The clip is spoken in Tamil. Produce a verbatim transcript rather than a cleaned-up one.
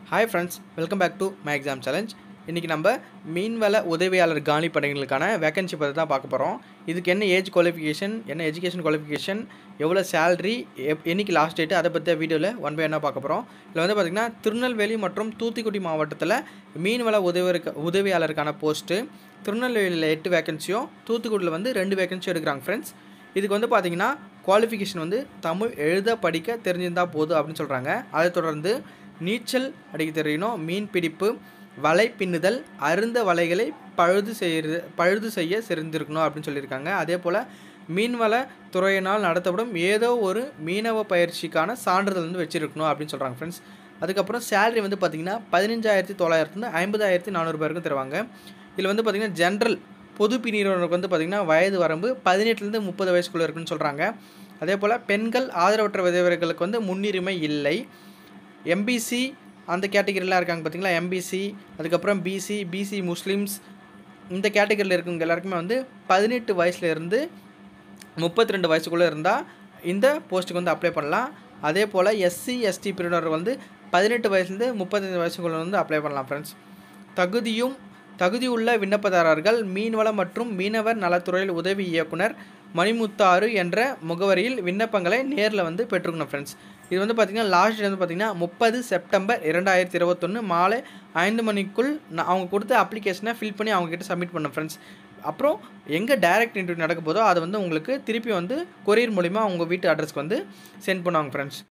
Hi friends, welcome back to my exam challenge. இன்னைக்கு நம்ம மீன்வள உதவியாளர் காலி பணிகளுக்கான வேகன்சி பத்தி தான் பார்க்க போறோம். இதுக்கு என்ன ஏஜ் குவாலிஃபிகேஷன், என்ன எஜுகேஷன் குவாலிஃபிகேஷன், எவ்வளவு salary, என்னைக்கு லாஸ்ட் டேட் அத பத்தி வீடியோல ஒன் பை ஒன்னா பார்க்க போறோம். இதுல வந்து பாத்தீங்கன்னா திருநெல்வேலி மற்றும் தூத்துக்குடி மாவட்டத்துல மீன்வள உதவியாளருக்கான போஸ்ட் திருநெல்வேலியில எட்டு வேகன்சியும் தூத்துக்குடியில வந்து ரெண்டு வேகன்சி எடுக்கறாங்க फ्रेंड्स. இதுக்கு வந்து பாத்தீங்கன்னா குவாலிஃபிகேஷன் வந்து தமிழ் எழுத படிக்க தெரிஞ்சிருந்தா போதும் அப்படினு சொல்றாங்க. அதை தொடர்ந்து நீச்சல் அடிக்க தெரியணும், மீன் பிடிப்பு, வலை பின்னுதல், அருந்த வலைகளை பழுது செய்ய பழுது செய்ய தெரிந்திருக்கணும் அப்படினு சொல்லிருக்காங்க. அதேபோல மீன்வள துறையினால் நடத்தப்படும் ஏதோ ஒரு மீனவ பயிற்சிக்கான சான்றிதழ் வந்து வெச்சிருக்கணும் அப்படினு சொல்றாங்க फ्रेंड्स. அதுக்கு அப்புறம் salary வந்து பாத்தீங்கன்னா பதினைந்தாயிரத்து தொள்ளாயிரம் இருந்து ஐம்பதாயிரத்து நானூறு வரைக்கும் தருவாங்க. இதுல வந்து பாத்தீங்கன்னா ஜெனரல் பொது பிரிவினருக்கு வந்து பாத்தீங்கன்னா வயது வரம்பு பதினெட்டு இருந்து முப்பது வயசுக்குள்ள இருக்குன்னு சொல்றாங்க. அதேபோல பெண்கள் ஆதரவற்ற விதவைகளுக்கு வந்து முன்னுரிமை இல்லை. M B C அந்த கேட்டகரியில இருக்காங்க பாத்தீங்களா, M B C, அதுக்கு அப்புறம் B C, B C Muslims இந்த கேட்டகரியில இருக்கவங்க எல்லாருக்குமே வந்து பதினெட்டு வயசுல இருந்து முப்பத்தி ரெண்டு வயசுக்குள்ள இருந்தா இந்த போஸ்டுக்கு வந்து அப்ளை பண்ணலாம். அதேபோல S C S T பிரிவினர் வந்து பதினெட்டு வயசுல இருந்து முப்பத்தி ஐந்து வயசுக்குள்ள வந்து அப்ளை பண்ணலாம் फ्रेंड्स. தகுதியும் தகுதியுள்ள விண்ணப்பதாரர்கள் மீன்வள மற்றும் மீனவர் நலத்துறையில் உதவி இயக்குனர் மணிமுத்தாறு என்ற முகவரியில் விண்ணப்பங்களை நேர்ல வந்து பெற்றுக்கணும் फ्रेंड्स. இது வந்து பாத்தீங்கன்னா லாஸ்ட் டேட் வந்து பாத்தீங்கன்னா முப்பது செப்டம்பர் இரண்டாயிரத்து இருபத்தி ஒன்று மாலை ஐந்து மணிக்குள் அவங்க கொடுத்த அப்ளிகேஷனை ஃபில் பண்ணி அவங்க கிட்ட சப்மிட் பண்ணனும் फ्रेंड्स. அப்புறம் எங்க டைரக்ட் இன்டர்வியூ நடக்க போதோ அது வந்து உங்களுக்கு திருப்பி வந்து கொரியர் மூலமா உங்க வீட்டு அட்ரஸ்க்கு வந்து சென்ட் பண்ணுவாங்க फ्रेंड्स.